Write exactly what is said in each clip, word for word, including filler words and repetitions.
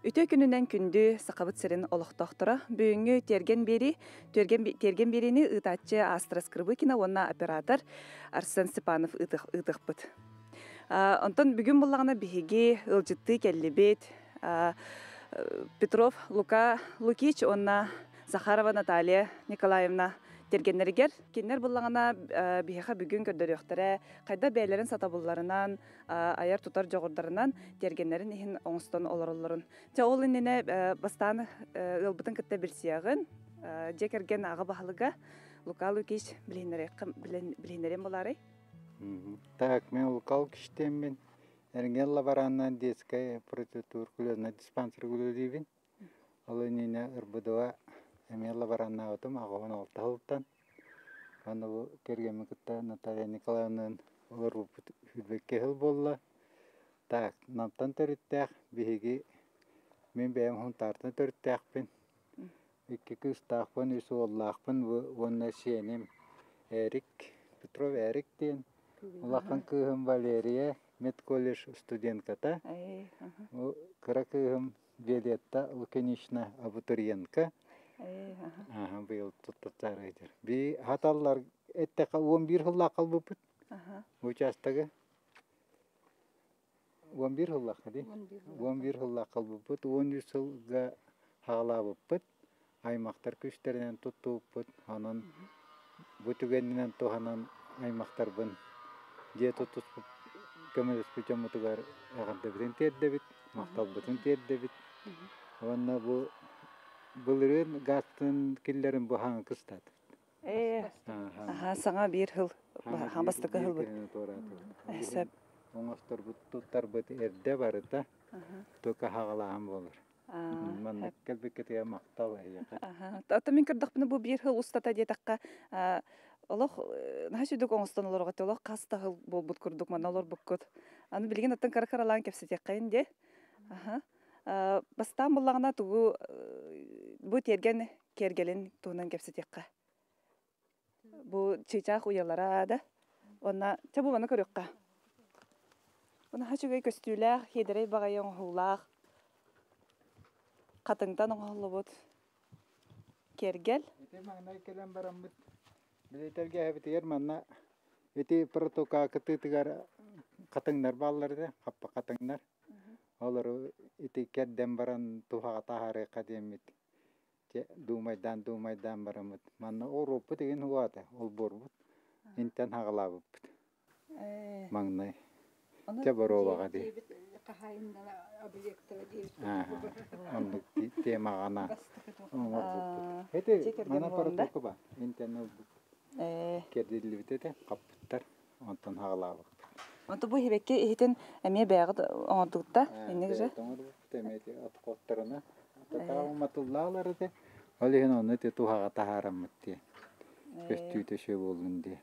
Үтө күнүнен күндү сакабыт сырын олохтоктора бүгүнгү терген бери терген терген берини ытачы Астра Скрыбыкина онна оператор Арсен Степанов ытыхпыт. Онтон бүгүн буллагына биһиги ылжытты келлибет Петров Лука Лукич онна Захарова Наталья Николаевна тергеннергер кинер буллагына биһиха бүгүн көрдөрөктөрө кайда бээлерин сатабылларынан аяр тутар жогордарынан тергеннерин ихин оңстон олороллорун те ол инне бастан ылбытын кытта билсиягын жекерген ага бахалыга Лука Лукич билинерек билинерен болары. Так, мен Лука Лукичтен Эргелла бараннан детская протитуберкулезная диспансер гулудибин. Ол инне РБДва Эмела баранна отым агаван алталтан. Аны бу кергенме кытта Наталья Николаевна олар хүлбекке хыл болла. Так, намтан төрүттәк биһиги мен бәем хун тартын төрүттәкпин. Икки кыстакпын, үсү оллакпын, онна сенем Эрик Петров Эрик ден. Улакан кыгым Валерия медколледж студентката. Кракыгым Виолетта Лукинична абитуриентка. Ага, быйыл туттарайдыр. Би хаталлар эттека он бир жылла калбыппыт. Ага. Участогы. он бир жылла кади. он бир жылла калбыппыт. он үч жылга хагалабыппыт. Аймактар күчтеринен туттуппыт. Анан бүтүгенинен туханан аймактарбын. Же тутуп көмөлөс бүтөмүтүгөр аганда бирин тердебит, макталбытын тердебит. Онна бу Булырын гастын киллерин бу хаң кыстат. Э. Аха, саңа бир хыл. Хамбастыкы хыл бу. Эсеп. Оңостор бу туттар бут эрде барыта. Аха. Тока хагалаам болор. Аа. Мен келбекке мактал аяка. Аха. Ата мен кырдыкпыны бу бир хыл устата диетакка олох нахшүдүк оңостон олорго толох каста хыл болбут курдук маналор буккут. Аны билген аттан каракаралан кепсетек кайынде. Аха. Бастан буллагына тугу бу терген кергелин туунан кепсетекка. Бу чыйчак уялара да. Онна чабу бана көрөкка. Уна хачугай көстүләр, хедерей багайын хуллах. Катыңдан оңоллобут. Кергел. Эте маңнай келен барамбыт. Билетерге хабитер манна. Эте протока кытытыгар катыңдар балларды, каппа катыңдар. Олар ити кедден баран тухага тахары кадемит. Те думайдан думайдан барамыт. Манна Европа деген хуата, ол борбут. Интен хагалабыт. Э. Маңнай. Те боробага ди. Кахайында объекттер дейс. Аны темагана. Эте мана протока ба. Интен ол. Э. Кедилибите каптар. Онтан хагалабыт. Онто бу хебекке ихтен эме бягы оңдукта инеге. Темети аткоттарына. Татау матуллалары де. Олеген оны те тухага тахарамыт де. Көстүйтө ше болдун де.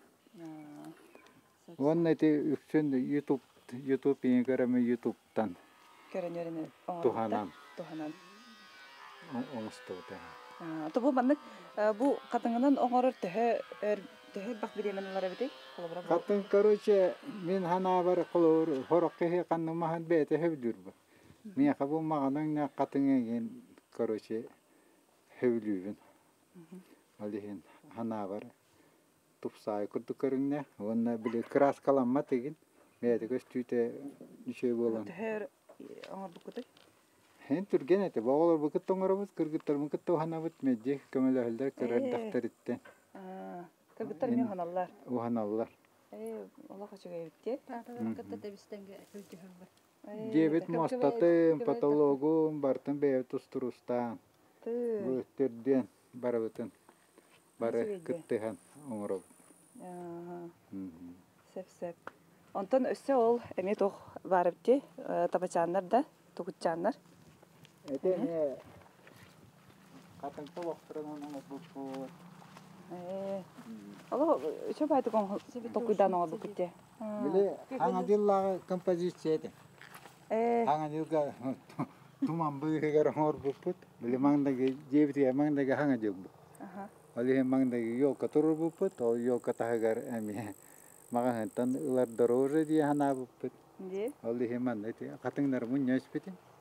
Онна те үксүн YouTube YouTube ингереме YouTube'тан. Көрөнөрүнө Туханан. Туханан. Оңстута. А, то бу мандык бу катыңынан оңорор төһө төһө бак биременлер бите. Катын короче мен хана бар кылыр хорокке канны махан бете хөвдүрбү. Мен кабу маганын на катыңын короче хөвлүбүн. Алиһин хана бар тупсай курду көрүнне. Онна биле краскаламма деген. Меде көстүтө ишe болон. Төһөр оңордук кыты. Hen түрген эте багалар бу кыттоңорбуз кыргыттар мы кытто ханабыт меджи көмөлөлдөр көрөддактар итте. Аа, кыргыттар мен ханаллар. Уханаллар. Э, Алла качыга итте. Кытта дебистенге хөҗҗәһәм бар. Дебет мостаты патологу бартын бе тустурустан. Бу төрден барабытын. Бары кыттыган оңороб. Аа. Сеп-сеп. Онтон өссө ол эме тох барыпты, табачаннар да, тугучаннар. Эте не катынты вакытрынан оңорбу. Э. Алла өчө байтык оң токуйдан оңорбу китте. Биле хаңадыллага композиция эте. Э. Хаңадылга туман быгыгар оңорбу пут. Биле маңдагы жебите маңдагы хаңадылбу. Аха. Але маңдагы ёлка турбу пут, ол ёлка тагар эми. Магантан улар дороже ди ханабу пут. Ди. Але ман эте катыңдар мун яшпете.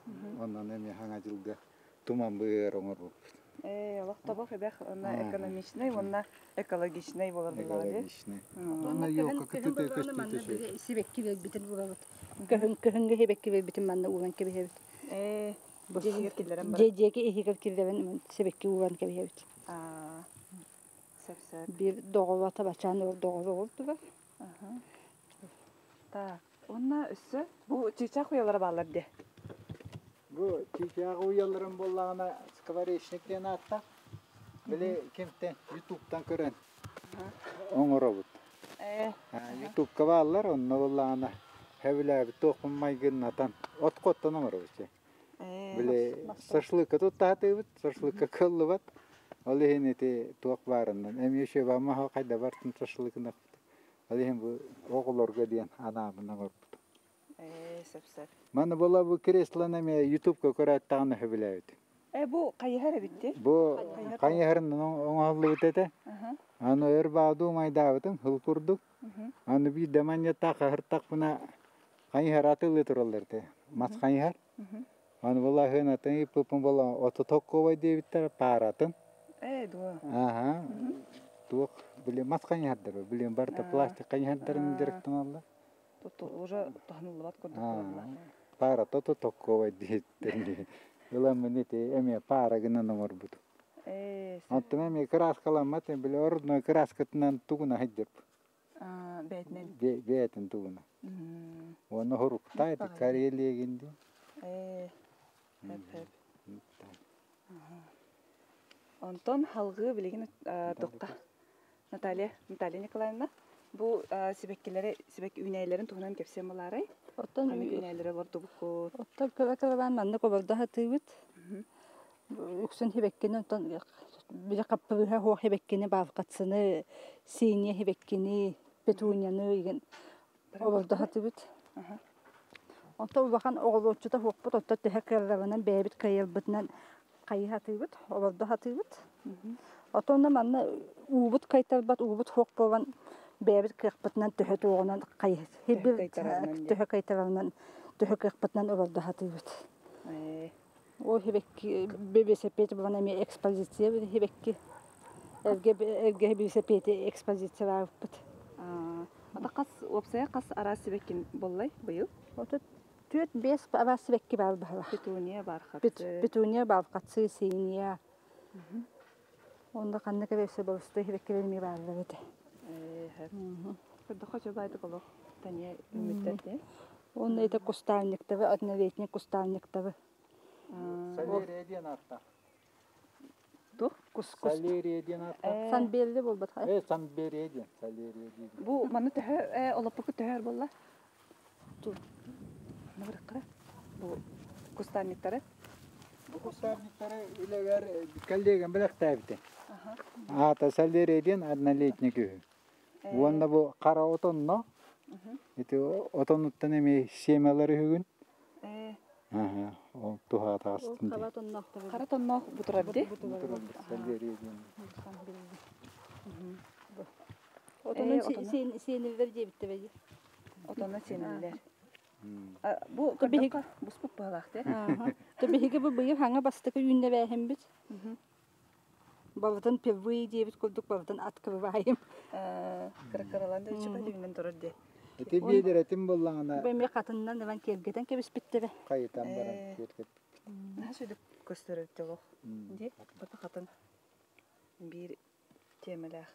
Ondan эми хаңа жылга туман быыр оңор болуп. Э, олох табах эбэх, онна Ага. экономичный, онна экологичный болар булар ди. Экологичный. Ана ёлка кытыты көстүтүшү. Сибекки битин бурабыт. Көхүн көхүнгө хебекки битин манна уган кебехебит. Э, жегер киллерен бар. Жежеге эхигер кирдебен сибекки уган кебехебит. А. Сәп-сәп. Бир договата бачан ор договор олду. Ага. Так, онна үсі, бу чичак уялары балар де. Бу чичагы уяларын боллагана скворечниктен атта. Биле кемтен ютубтан көрөн. Оңоробут. Э, ютубка баалар онно боллагана хевлеби токмай гыннатан откоттон оңоробут. э. Биле шашлыкка туттатыбыт, шашлыкка кыллыбат. Ол эһинети туак барынан. Эми ошо бама кайда бартын шашлыкына. Ал эһин бу оголорго диен адамына горбут. Э, сәп-сәп. Мана бола бу креслоны ме ютубка көрәттәгән хәбиләбит. Э, бу кайыһар битти. Бу кайыһарын оңаллы битәтә. Ага. Аны эрбаду майдабытын хыл курдук. Аны би деманья така хыртак буна кайыһар атылы туралларда. Мас кайыһар. Аны бола хына тәй пупун бола ото токкобай дебиттер паратын. Э, дуа. Ага. Тук биле мас кайыһардыр. Биле барта пластик кайыһардырын директен алды. Тото уже тахнылы бат көрдүк А, булар. пара тото токкобай дебиттер. Улам менете эме пара гына номер бут. Э, Антын эме краскаламат биле ордно краскатынан тугуна хайдып. а, бетнен. Бе бетен тугуна. Мм. Оны хоруктайт карелегинди. Э, хеп-хеп. Антон халгы билеген токка. Наталья, Наталья Николаевна. Бу сибеккилери, сибек үнәйләрен тугынан кепсем булары. Оттан Аны үнәйләре бар тубук. оттан кебекебен манна кобарда хатыбыт. Үксен хебеккени оттан бир каппыга хо хебеккени бавкатсыны, сине хебеккени, петунияны иген кобарда хатыбыт. Ага. Оттан бахан оголочута хоппут оттан техекерлебенен бебит кайылбытнан кайы хатыбыт, кобарда хатыбыт. Оттан манна убут кайтарбат, убут хоппоган бебит кырпытнан төһө тугунан кайы хебир төһө кайтарынан төһө кырпытнан кобарда хатыбыт. Э, О хебекки бебесепет бана ми экспозиция хебекки элге элге бебесепет экспозиция барыппыт. а, ата кас опсая кас ара сибеккин боллай быйыл. Ото төт бес абасыбекки бар бара. Петуния бар хат. Петуния бавкатсы синия. Онда канна кебесе болстой хебекки ми бар бете. Э, хеп. Кырда хоча байды коло. Тане үмүттәте. Он это кустарниктары, одноветник кустарниктары. Салерия ден атта. Тух? Кус кус. Салерия ден атта. Санбелли болбат. Э, Санберия ден, Салерия ден. Бу маны төһө э олоппу төһөр болла. Ту. Нагыр кара. Бу кустанниктары. Бу кустарниктары илегер коллегам белектәбите. Ага. Ата Салерия ден однолетник үһү. Уонда бу кара отонно. Ити отонуттан эми семялары үгүн. Э, Ага, ол туха тастын. Кара тоннактары. кара тонно бутурар ди. Салерия ден. Отонун сен сенилер дебитте беди. Отонно сенелер. Бу кырдакка буспуп балак те. Ага. Төбеге бу быйы хаңа бастыкы үйүнне бәһем бит. Балдан певый дебит курдук балдан аткы байым. Э, кыркыраланда чыга дигән турар ди. Эти бедер этим боллаңана Беме катыннан диван келгетен кебис биттебе. кайытан баран кеткет. Насыдык көстөрөт жолок. Ди, бата катын. Бир темелер.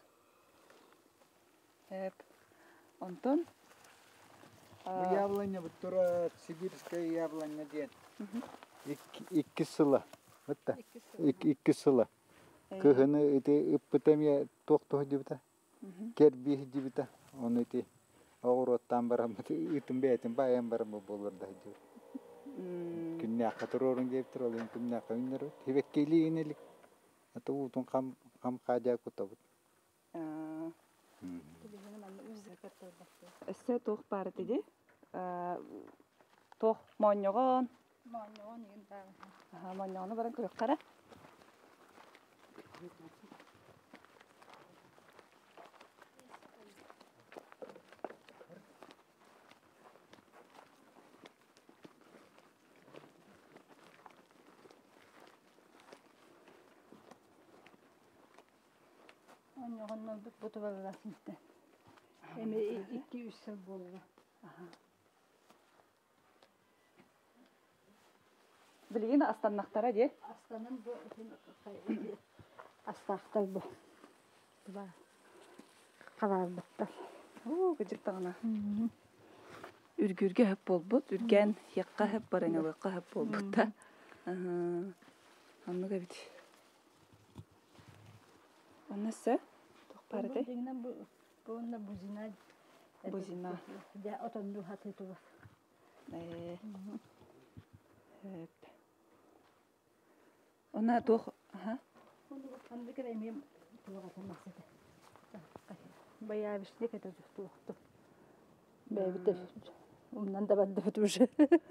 Хеп. Антон. Bu яблоня bu тура сибирская яблоня ден. Икки сыла. Бутта. Икки сыла. Кыгыны эти ыппытамя токтох дибита. Керби дибита. Он эти огороттан барам итим бетим баян барам болор да жу. Күннә катырорун деп туралын күннә кайныр. Тибеккели инелик. Ата утун кам кам каja кутабыт. А. Эссе тох бар диди. Э, тох моньогон. Моньогон ген бар. Ага, моньогону баран көрөк кара. Онногоннор бут бутубалласынта. Эми икки үч жыл болду. Билигин астаннактара де. Астанын бу астактар бу. Була. Каларбыттар. Оо, гыжыктагына. Үргүргө хөп болбут, үрген якка хөп бараңалыкка хөп болбут та. Ага. Анныга бит. Оннасы токпары де. Дегенен бу буна бузина. Бузина. Я отонду хаты туба. Э. Хөп. Она тох, ага. Onu kandı kremiyim tuğatın masada. Bayağı bir şey kadar tuğatı. Böyle de ondan da ben de tuğuşu.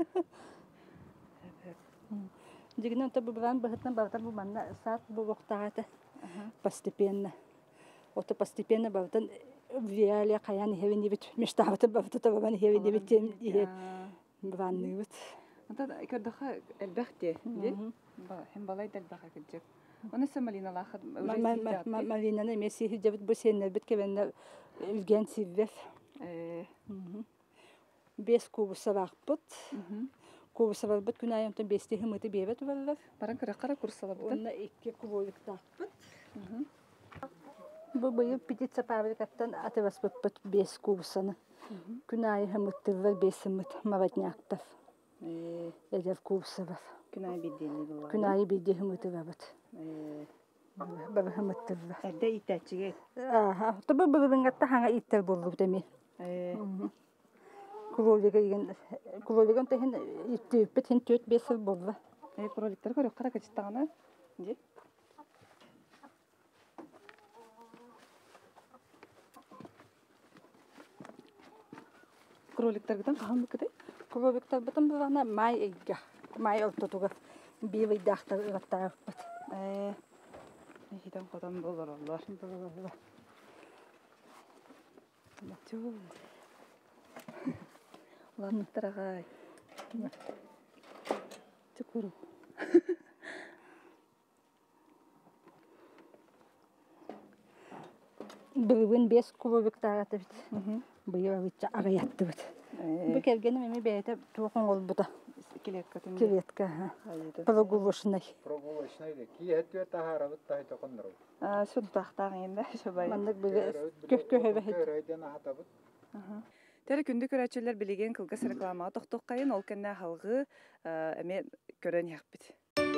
Дигнен та бубран бахтан бартан бу манна сат бу вактагата. Постепенно. Ото постепенно бартан виале каян хевини бит мештабата бафта та бан хевини бит ihe бранны бит. Анда көрдөха элбәхте, ди. Ба, һәм балай дәлбәхә килҗәк. Оны Самалина лахат Малинаны месси хиҗабит бу сеннәр бит кебеннәр үлгән сиввеф. Э. Бес кубуса вакпыт. Кубуса вакпыт күнәйәмтен бесте химыты бебет валлар. Баран кара курсала бит. Онна икки кубовик таппыт. Бу быйыл птица фабрикаттан атыбас бит бес кубусаны. Күнәй химыттылар бесимит маватняктав. Э. Эдер кубуса бар. Күнәй бидени булар. Күнәй биде химыты бабыт. Э. Бабы химыттылар. Әдә итәчиге. Аха, табы бабынгатта хаңа иттер булды деме. Э. Кубовиген кубовиген тәһин иттеп бит хин төт бесел булды. Э, кроликтар көрөк кара качтагына. Ди. Кроликтардан калмы кыдай? Кубовиктар битен бана май эйга. Май ортотуга бивей дахтар ыгаттар бит. Э. Хидан кадан болор аллар. Матчу. Ладно, дорогая. Чукуру. Бивен бес кубовиктар атып. Быйыл бит агаятты бит. Бу келгенем эми бейте туокон олбута. Килетка тем. Килетка. Прогулошнай. Прогулочный де. Ки хәттә тахарабыт та токоннар. А, шул тахтагы инде шобай. Мандык биге көккөһөбе хит. Райдан хатабыт. Ага. Тәре күндү көрәчеләр билеген кылгас реклама токток кайын ол кенне халгы эме көрөн якбит.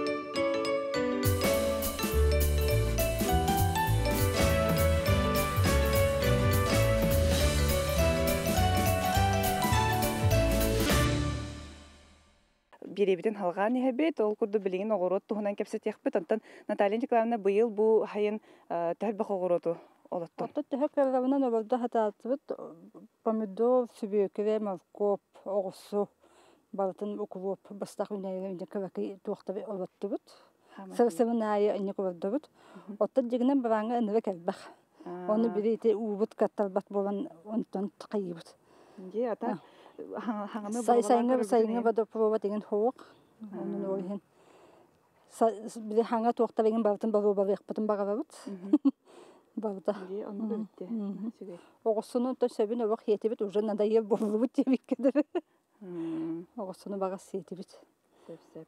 Биребитен халган һәбет ол курду билеген огорот туһунан кепсет якбит. Антан Наталья Николаевна быйыл бу хайын тәлбә огороты олотту. Отто төһәккәләреннән олорда хатаатыбыт помидор, сүбөкре, морковь, огурсу, балтын укулуп, бастак үнәйгән кебеки туактабы олоттубут. Сырсыбынайы инне курдубут. Отто дигенен бараңа инде кәлбәх. Оны бирите убут катталбат болан онтон кыйбыт. Ди ата хаңаны Сай сайыңа сайыңа бада прова деген хоок. Онун ойын. Бир хаңа туактабыгын балтын бару бар якпытын багабыт. Бавда. Ди аны битте. Сүгө. Огосунун то сөбүн обак хетибит уже надоел болбут дебиккедер. Огосуну бага сетибит. Сеп-сеп.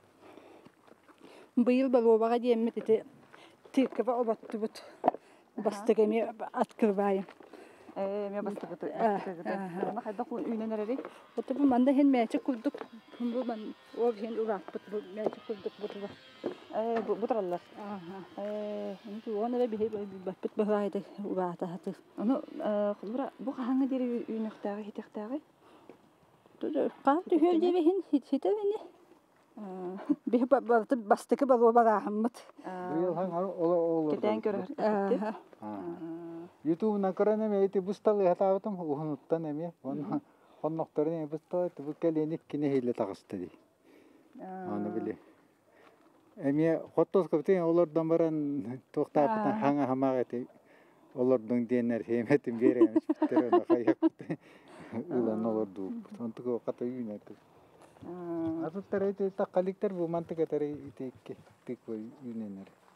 Быйыл балобага диэммит ити тиркеба обаттубут. Бастыгами открываем. Э, мен бастыгыты. Ана хайда кун үйненерери. Оту бу манда хен мэчи курдук. Бу ман об хен уракпыт бу мэчи курдук бутуба. Э, бутураллар. Аха. Э, Энти оны да бихи баппыт бахайды урата хаты. аны кулура бу хаңы дери үйнөктөгө хитектөгө. Туду кап түһөл дебе хен хитебени. Бихи баппыт бастыгы балобага хаммыт. Быйыл хаң ола ола. Кетен көрөр. Аха. YouTube накарана мейти бусталы хатабытым ухунуттан эме. Оны хонноктарын бусталы бу келени кине хиле тагысты ди. Аны биле. Эме хоттос көптен олардан баран токтаптан хаңа хамагаты олардың денер хеметин беремиш биттер аны каяк. Улан оларду. Онтуго ката үйнөтү. Азыттар эти такаликтер бу мантыга тары итекке тик бой үйненер.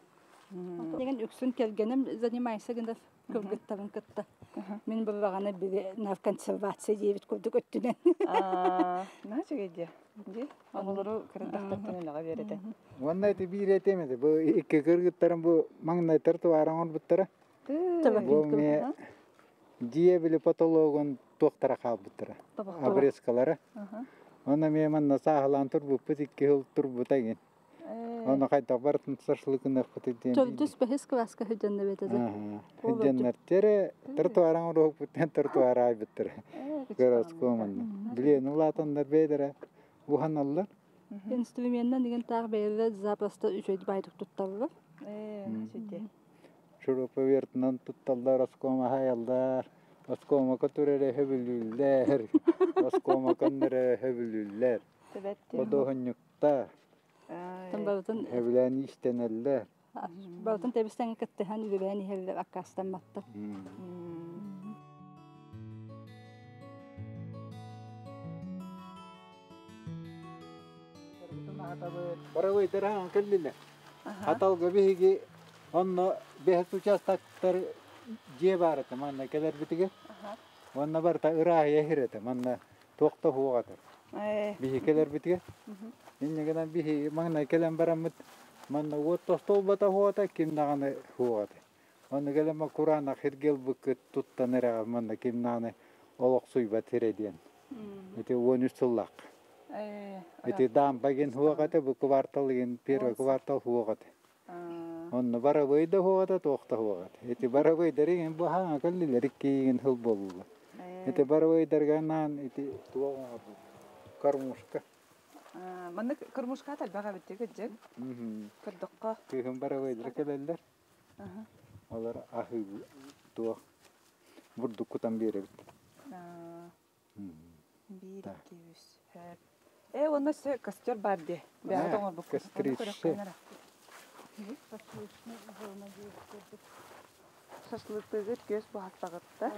Деген үксүн келгеним занимайся гында көргөттөрүн кытта. Мен буллагана бир нав консервация дебит көрдүк өттүнен. Аа, наче геде. Ди, оголору кырдактан элага берете. Ондай ти биретемеди. Бу икки кыргыттарын бу маңнай тротуарың орбуттара. Бу ме дие биле потологон доктора калбыттара. Обрезкалары. Она ме манна сахалан турбуп икки хыл турбутагин. Она кайта бартын сашлыгына кытыден. Төлдүс бехис класска хөдөнө бетеде. Хөдөннөр тере тротуарың орбуп буттан тротуар айбыттара. Көрөс команда. Билен улатандар бедере. Уханаллар. Инструментен деген таг бейле запросто үчөйд байдык тутталлар. Э, наче. Шуруп вертнан тутталлар оскома хаялдар. Оскома көтөреле хөбүлүллер. Оскома кандыра хөбүлүллер. Одохонюкта. Тамбалтын Хөбүлән иштенеллер. балтын тебистен кеттехан үбәни хелле аккастан матта. Баравай таран келлиле. Хаталга биги онно бехс участактар же барата манна келер битиге. Онна барта ыраа яхирете манна токто хугатыр. Э, Биги келер битиге. Иннегенен биги манна келен барамыт. Манна отто столбата хугата кимнаганы хугата. Онна келема Курана хиргел букет туттанера манна кимнаны олок суйба тереден. Эти онусуллак. э, Эти дам багин хугата бу кварталын первый квартал хугата. Онна барабайда хугата токто хугата. Эти барабай дереген бу хаан каллилер иккиин хыл болду. Эти барабай дерганан эти туган кармушка. Аа, манда кырмышка тал бага биттеге жек. Мм. Кырдыкка. Кыгын барабай деркелелер. Аха. Алар ахы туа бурдук кутан беребит. Аа, Мм. бир, Так. iki, үч, төрт. Э, онда сө костер бар де. Бага Э, тоңор бу. костриши. Шашлыкты зет көз бу хаттагытта.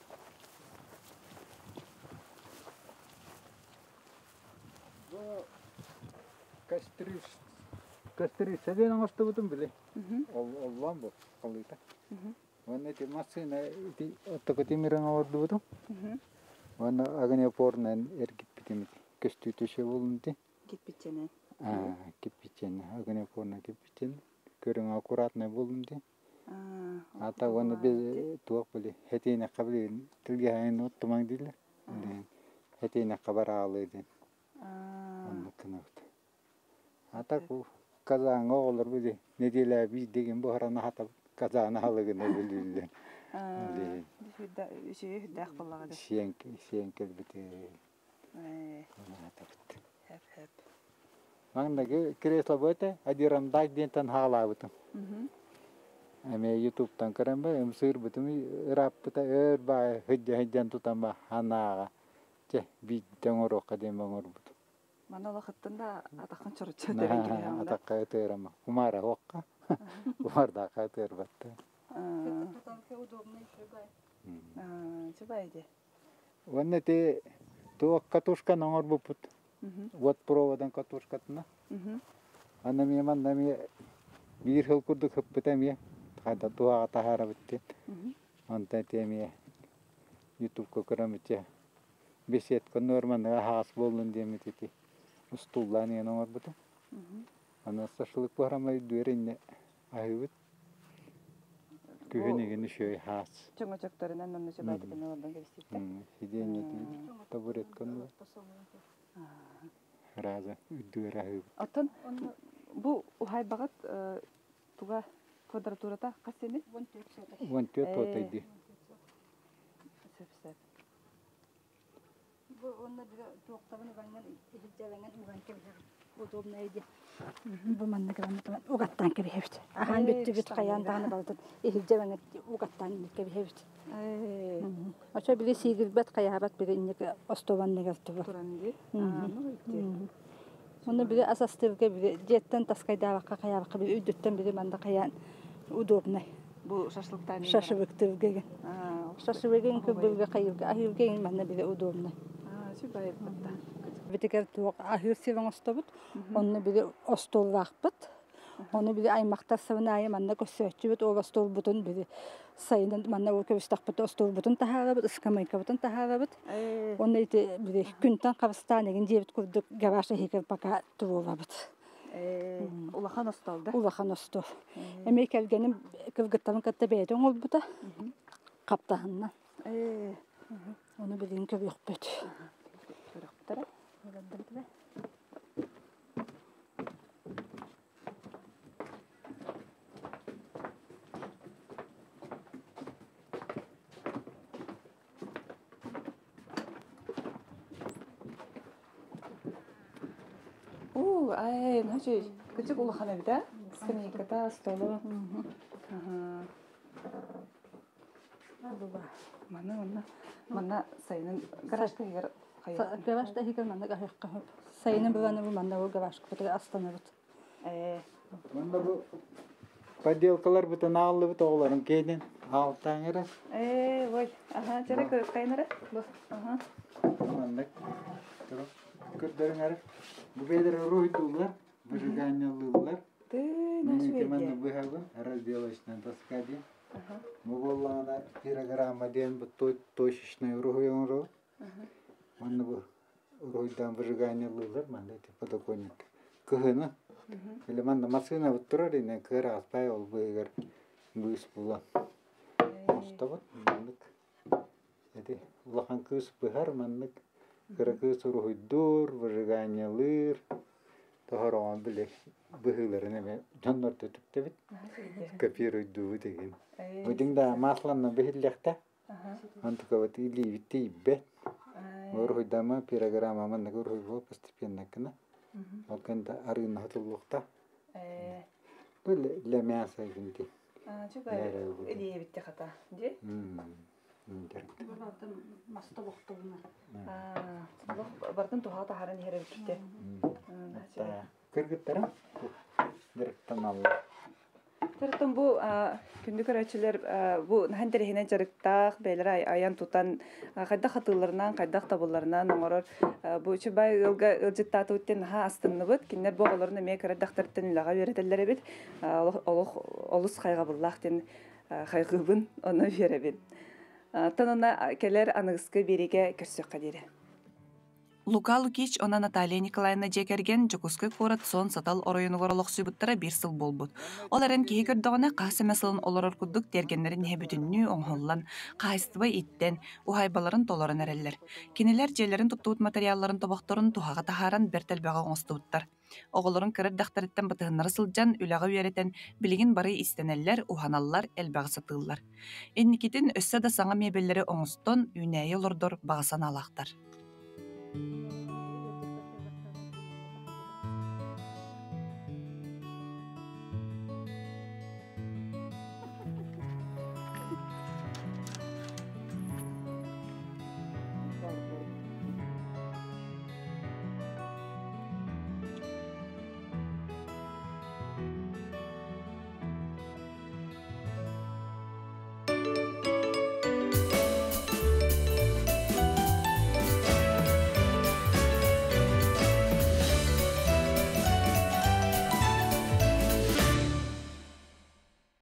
Кастриш. Кастриш саден аңышты бутун биле. Мгм. Ол оллан бу калыйта. Мгм. Ванна ти машина ти оттоко тимирен орду бутун. Мгм. Ванна агане порнан эргип битим. Көстүтүшө болунти. Кипичене. А, кипичен, агане порна кипичен. Көрүң аккуратный болунти. Аа. Ата ванна бе туак биле. Хетине кабли тилге айын оттумаң диле. Хетине кабар алыйдын. Аа. Ванна кынакты. Ата ку казаң оголор биле. Неделе би деген бу харана хата казаны алыгын билилер. Аа. Биле. Хүдә, үче хүдәк буллага да. Сиен сиен келбите. Э, Ата бит. хәп хәп. Маңдаги кресло боте, адирам дай дентан халабытым. Мгм. Аме ютубтан карамба, эм сыр бытым раппыта өр бай хыджа хыджан тутамба ханага. Че бит теңоро кадем оңор бут. Мана вакытында атакын чорчо деген кире анда. Атакка өтөрөм. Кумара хокка. Кумарда катыр батты. Аа. Тутанка удобный шыбай. Аа, чыбайды. Ванна те то катушка оңор бупут. Мгм. Вот проводан катушкатына. Мгм. Ана ми манда ми бир хыл курдук хыппытам я. Кайда туага тахара битти. Мгм. Анта теме ютубка көремите. Бесетка норманда хас болдун демитити. Устуллан ен оңор буту. Мгм. Ана сашлык барамай дүренне айбыт. Күгенеген үшөй хас. Чоңочокторунан аны чыбайды бен ордан келиштикте. Сиденье дейді. Табуретканы раза үдүер айбыт. Оттон бу ухай багат туга квадратурата касене? Вон тет отойди. Сөпсөп. Бу онна бир токтабын ваннан ихҗәләнгән уган кебе удобный иде. Бу манны гранатан угаттан кебе хәбит. Ахан битте бит каяндагы балды. Ихҗәләнгән угаттан кебе хәбит. Э, Ача биле сигилбет каябат бире иннеке остован негәлтү. туранди. Аа, ну итте. Онна бире асастырга бире жеттен таскайдабакка каябакка бире үдөттен бире манда каян удобный. Бу шашлыктан. Шашыбыктырга. Аа, Шашыбыгын көбөлгө кайылга ахилген манна бире удобный. аа, чыбайды бутта. Битекер тук ахир севен остобут. Онны бире остол вакпыт. Onu bir aymaqtar savunayı manna kösöçübüt o bastol butun bir sayının manna o köstaq butun stol butun taharabıt ıskamayka butun taharabıt. Onu ite bir günten Kırgızistan egin jebit kurduk gavaşa hiker paka tuğabıt. Улахан остолда. Улахан остол. Эми келгеним кыргыттарын катта бейтен олбута. Каптаһынна. Э. Onu bilin köbük büt. Көрөктөр. Оо, ай, начи, кычык улахан эбита? Скамейката, столу. Ага. Мана, мана, мана сайнын гаражда егер кайыр. Gavaşta hiker manna gahık kahıp. Sayının bıvanı bu manna o gavaşk büt astana büt. Э, Manda bu подделкалар бүтін алып бүт оғларын кейден алып таңыры. э, ой, ага, жара көрөп кайнары. Ага. Мандак. Көрдөрүңөр. Бу бедер ройдулар, выжиганиялылар. Ты Меники манда нашведе. быхабы разделочная доска ден. Ага. Муголлана пирограмма ден бу той точечный ройонро. Манда бу ройдан выжиганиялылар, манда эти подоконник. Кыгыны. Или манда машина вот турар ине кыра аспай ол быгыр быс була. Остабат мандык. Эти улахан кыз быхар мандык. Кыра кыз ройдур, выжиганиялыр. Тохорон биле быгыларын эме жоннор төтүктө бит. Копируйт дуу деген. Будиңда масланна бихиллекте. Ага. Антука вот или вити бе. Оройдама пирограмма манда горой постепенно кына. Окенда арын хатылыкта. Э, Бул лемяса гинти. а, чуга Нере буду. элие битте хата. Же? Мм. Мм. Buradan masta boktulma. А, лох бардын тухата харан хереп битте. Та кыргыттарым. Директан алла. Тартын бу күндү көрөчүлөр бу хандер хенен жарыктак белер аян тутан кайда хатыларынан кайда табыларынан оңорор бу чубай ылга ылжыттаты үттен ха астынныбыт кинер боголорун эме кырдактыртын лага беретелер бит олох олус кайга буллахтен кайгыбын оны беребит танына келер аныгыскы береге көрсөк кадире. Лука Лукич она Наталья Николаевна жекерген жокускы курат сон сатал оройонугор олоксубуттара бир сыл болбут. Оларын кихи көрдөгөнө касы меселин олорор кудук тергеннерин хебүтүннү оңхоллан, кайыстыбай иттен, ухайбаларын толорун эреллер. Кинилер жерлерин туттуут материалларын тобокторун тухага тахаран бертелбега оңостубуттар. Оголорун кырыр дахтарыттан батыгыннары сылжан үлага үйеретен билигин бары истенеллер, уханаллар, элбега сатыыллар. Энникитин өссө да саңа мебеллери оңостон, үнәйе лордор багасан алактар.